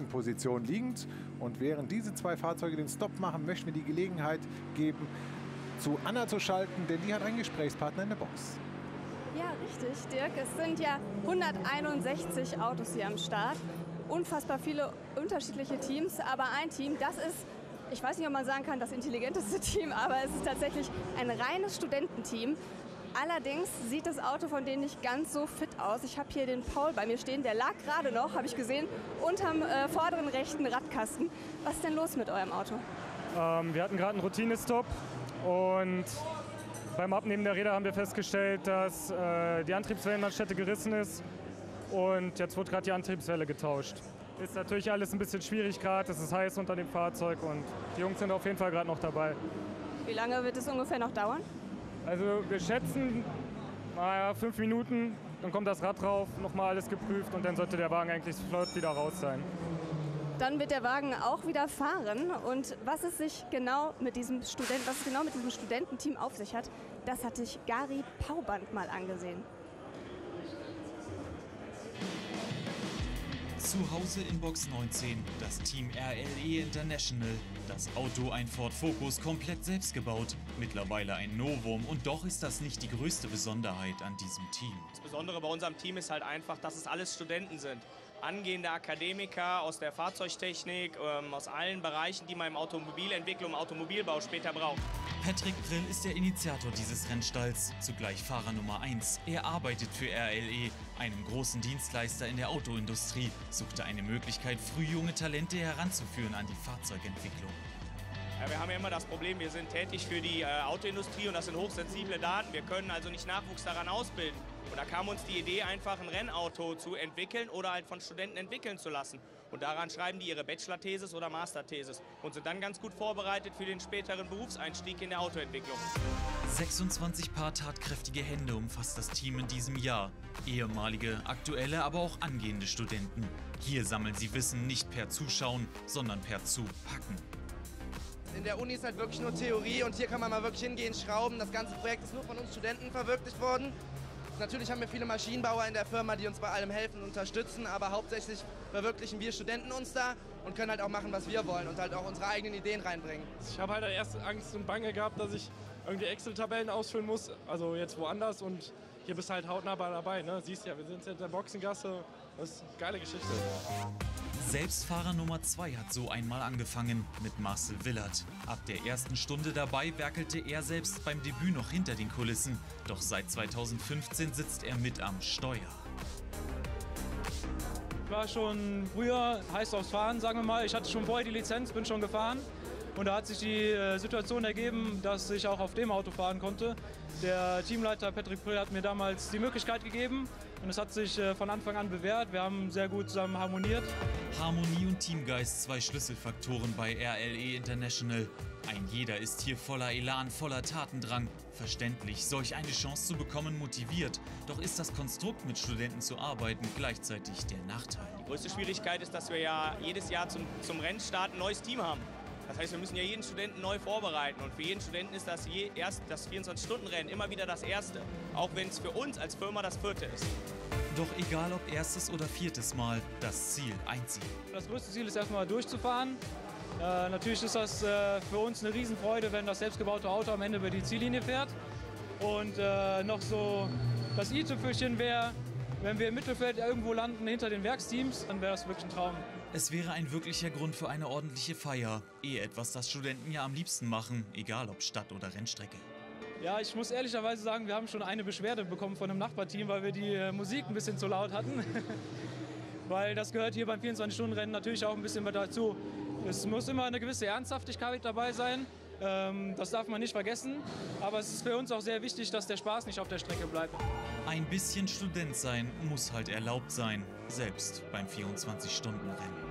Position liegend. Und während diese zwei Fahrzeuge den Stopp machen, möchten wir die Gelegenheit geben, zu Anna zu schalten, denn die hat einen Gesprächspartner in der Box. Ja, richtig, Dirk. Es sind ja 161 Autos hier am Start. Unfassbar viele unterschiedliche Teams, aber ein Team, das ist, ich weiß nicht, ob man sagen kann, das intelligenteste Team, aber es ist tatsächlich ein reines Studententeam. Allerdings sieht das Auto von denen nicht ganz so fit aus. Ich habe hier den Paul bei mir stehen, der lag gerade noch, habe ich gesehen, unterm vorderen rechten Radkasten. Was ist denn los mit eurem Auto? Wir hatten gerade einen Routinestopp und beim Abnehmen der Räder haben wir festgestellt, dass die Antriebswellenmanschette gerissen ist und jetzt wird gerade die Antriebswelle getauscht. Ist natürlich alles ein bisschen schwierig gerade, es ist heiß unter dem Fahrzeug und die Jungs sind auf jeden Fall gerade noch dabei. Wie lange wird es ungefähr noch dauern? Also wir schätzen 5 Minuten, dann kommt das Rad drauf, nochmal alles geprüft und dann sollte der Wagen eigentlich flott wieder raus sein. Dann wird der Wagen auch wieder fahren. Und was es genau mit diesem Studententeam auf sich hat, das hat sich Gary Pauband mal angesehen. Zu Hause in Box 19, das Team RLE International. Das Auto ein Ford Focus, komplett selbst gebaut. Mittlerweile ein Novum und doch ist das nicht die größte Besonderheit an diesem Team. Das Besondere bei unserem Team ist halt einfach, dass es alles Studenten sind. Angehende Akademiker aus der Fahrzeugtechnik, aus allen Bereichen, die man im Automobilentwicklung, im Automobilbau später braucht. Patrick Prill ist der Initiator dieses Rennstalls, zugleich Fahrer Nummer 1. Er arbeitet für RLE, einem großen Dienstleister in der Autoindustrie, suchte eine Möglichkeit, früh junge Talente heranzuführen an die Fahrzeugentwicklung. Ja, wir haben ja immer das Problem, wir sind tätig für die Autoindustrie und das sind hochsensible Daten. Wir können also nicht Nachwuchs daran ausbilden. Und da kam uns die Idee, einfach ein Rennauto zu entwickeln oder halt von Studenten entwickeln zu lassen. Und daran schreiben die ihre Bachelor-Thesis oder Master-Thesis und sind dann ganz gut vorbereitet für den späteren Berufseinstieg in der Autoentwicklung. 26 Paar tatkräftige Hände umfasst das Team in diesem Jahr. Ehemalige, aktuelle, aber auch angehende Studenten. Hier sammeln sie Wissen nicht per Zuschauen, sondern per Zupacken. In der Uni ist halt wirklich nur Theorie und hier kann man mal wirklich hingehen, schrauben. Das ganze Projekt ist nur von uns Studenten verwirklicht worden. Natürlich haben wir viele Maschinenbauer in der Firma, die uns bei allem helfen und unterstützen, aber hauptsächlich verwirklichen wir Studenten uns da und können halt auch machen, was wir wollen und halt auch unsere eigenen Ideen reinbringen. Ich habe halt erst Angst und Bange gehabt, dass ich irgendwie Excel-Tabellen ausfüllen muss, also jetzt woanders, und hier bist du halt hautnah dabei, ne? Siehst ja, wir sind jetzt in der Boxengasse, das ist eine geile Geschichte. Selbst Fahrer Nummer 2 hat so einmal angefangen, mit Marcel Willert. Ab der ersten Stunde dabei werkelte er selbst beim Debüt noch hinter den Kulissen. Doch seit 2015 sitzt er mit am Steuer. Ich war schon früher heiß aufs Fahren, sagen wir mal. Ich hatte schon vorher die Lizenz, bin schon gefahren. Und da hat sich die Situation ergeben, dass ich auch auf dem Auto fahren konnte. Der Teamleiter Patrick Prill hat mir damals die Möglichkeit gegeben. Und es hat sich von Anfang an bewährt. Wir haben sehr gut zusammen harmoniert. Harmonie und Teamgeist, zwei Schlüsselfaktoren bei RLE International. Ein jeder ist hier voller Elan, voller Tatendrang. Verständlich, solch eine Chance zu bekommen motiviert. Doch ist das Konstrukt, mit Studenten zu arbeiten, gleichzeitig der Nachteil. Die größte Schwierigkeit ist, dass wir ja jedes Jahr zum Rennstart ein neues Team haben. Das heißt, wir müssen ja jeden Studenten neu vorbereiten. Und für jeden Studenten ist das 24-Stunden-Rennen immer wieder das erste. Auch wenn es für uns als Firma das vierte ist. Doch egal ob erstes oder viertes Mal, das Ziel ein Ziel. Das größte Ziel ist erstmal durchzufahren. Natürlich ist das für uns eine Riesenfreude, wenn das selbstgebaute Auto am Ende über die Ziellinie fährt. Und noch so das i-Tüpfelchen wäre, wenn wir im Mittelfeld irgendwo landen hinter den Werksteams, dann wäre das wirklich ein Traum. Es wäre ein wirklicher Grund für eine ordentliche Feier. Etwas, das Studenten ja am liebsten machen, egal ob Stadt- oder Rennstrecke. Ja, ich muss ehrlicherweise sagen, wir haben schon eine Beschwerde bekommen von einem Nachbarteam, weil wir die Musik ein bisschen zu laut hatten. Weil das gehört hier beim 24-Stunden-Rennen natürlich auch ein bisschen mit dazu. Es muss immer eine gewisse Ernsthaftigkeit dabei sein. Das darf man nicht vergessen. Aber es ist für uns auch sehr wichtig, dass der Spaß nicht auf der Strecke bleibt. Ein bisschen Student sein muss halt erlaubt sein, selbst beim 24-Stunden-Rennen.